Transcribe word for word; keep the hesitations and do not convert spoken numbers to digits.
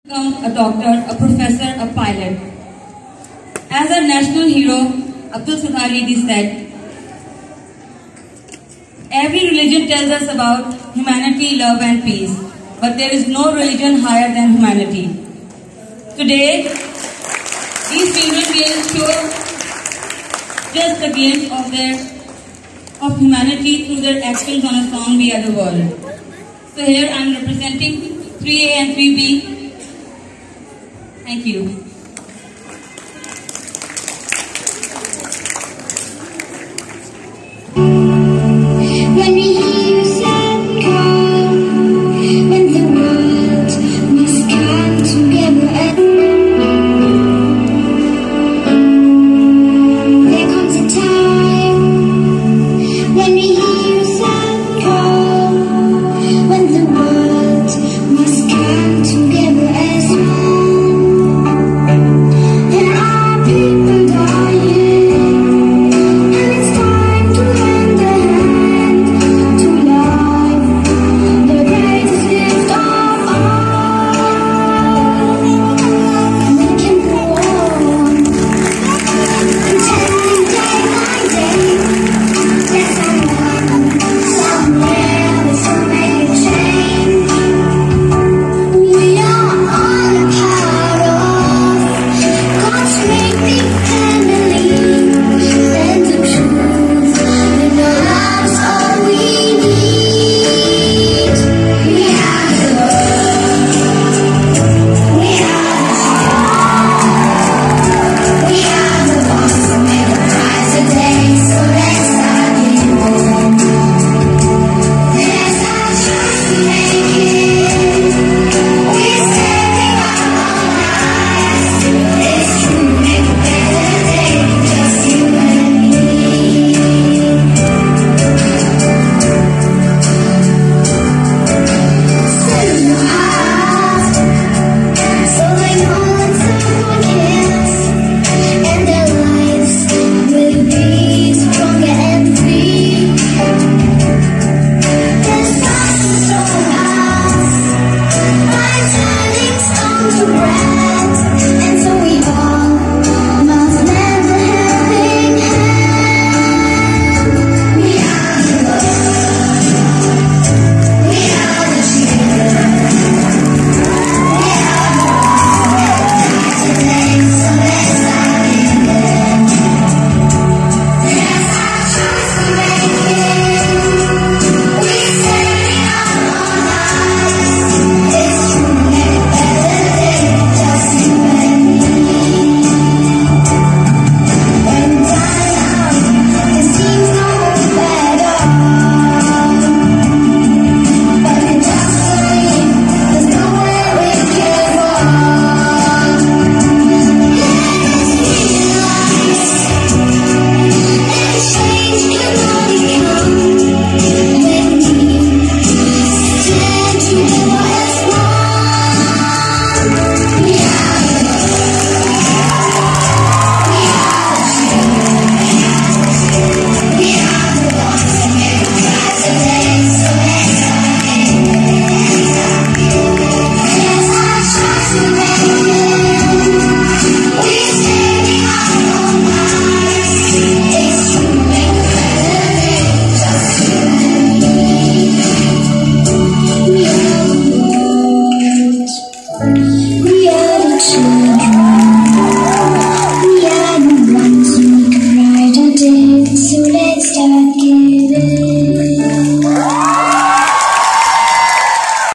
Become a doctor, a professor, a pilot. As our national hero, Abdul Sattar Lidi said, every religion tells us about humanity, love and peace, but there is no religion higher than humanity. Today, these children will show just a glimpse of their of humanity through their actions on a song We Are the World. So here I am representing three A and three B. Thank you. When we hear sad call, when the world must come together, there comes a time when we hear sad call, when the world must come together as one. There are people dying, and it's time to lend a hand to life, the greatest gift of all. We can go on, pretending day by day that someone, somewhere will make a change. We are all a part of God's great big family, and the truth in our lives all we need. We are the world, we are the children, we are the ones who make a brighter day. So let's start giving. There's our choice to make it. We're stepping out on lives. It's true, make a better day, just you and me. Still in your heart, so they know when someone cares, and their lives will be stronger and free. There's lots to show us by turning stone to bread, and so we all must lend a helping hand. We are the world, we are the children, we are the ones who make a brighter day. So let's start giving. There's our choice to make it. We're stepping out on lives. It's true, make a better day, just you and me. When time's out, it seems no hope at all. But in just believe, there's nowhere we can walk. Let us realize that change can only come when we stand together as one. We are the world, we are the children, we are the ones who make a brighter day. So let's start giving. There's our choice to make. We're stepping out on lives. It's true, make a better day, just you and me. We are the world, we are the children.